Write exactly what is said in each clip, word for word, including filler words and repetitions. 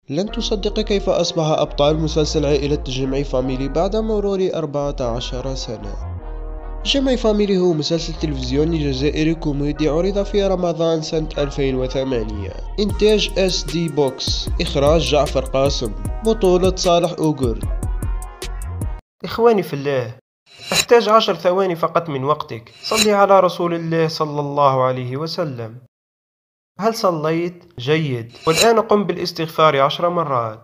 لن تصدق كيف أصبح أبطال مسلسل عائلة جيمي فاميلي بعد مرور أربعة عشر سنة. جيمي فاميلي هو مسلسل تلفزيوني جزائري كوميدي عرض في رمضان سنة ألفين وثمانية. إنتاج اس دي بوكس، إخراج جعفر قاسم، بطولة صالح أوغورد. إخواني في الله، أحتاج عشر ثواني فقط من وقتك. صلي على رسول الله صلى الله عليه وسلم. هل صليت؟ جيد. والآن قم بالاستغفار عشر مرات.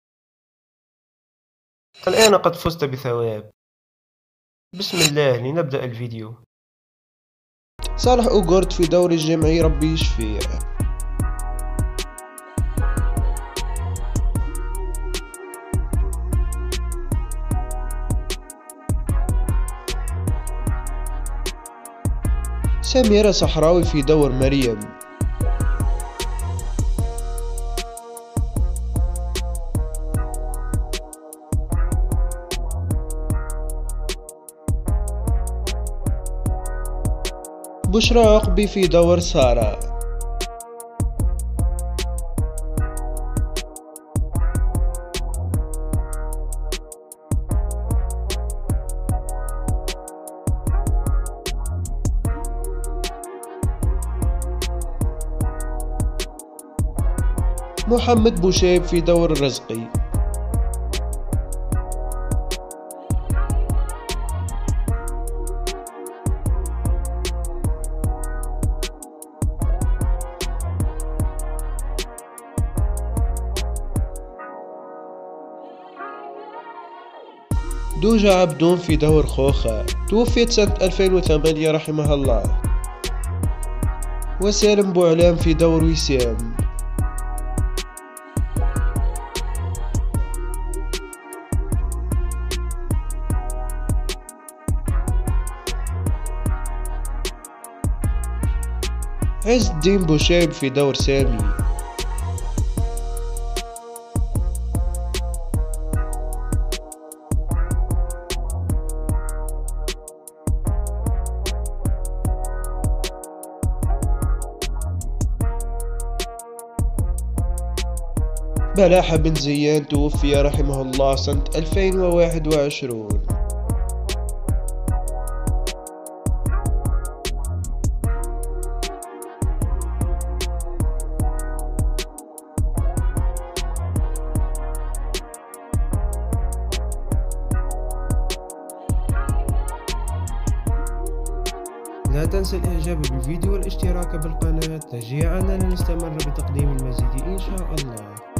الآن قد فزت بثواب. بسم الله، لنبدأ الفيديو. صالح أوغورد في دور جيمي، ربي يشفيه. سميرة صحراوي في دور مريم. بشرى عقبي في دور سارة. محمد بوشيب في دور الرزقي. دوجة عبدون في دور خوخة، توفيت سنة ألفين وثمانية رحمها الله. وسالم بوعلام في دور وسام. عز الدين بوشيب في دور سامي. بلاحة بن زيان توفي رحمه الله سنة ألفين وواحد وعشرين. لا تنسى الإعجاب بالفيديو والاشتراك بالقناة تشجيعنا لنستمر بتقديم المزيد إن شاء الله.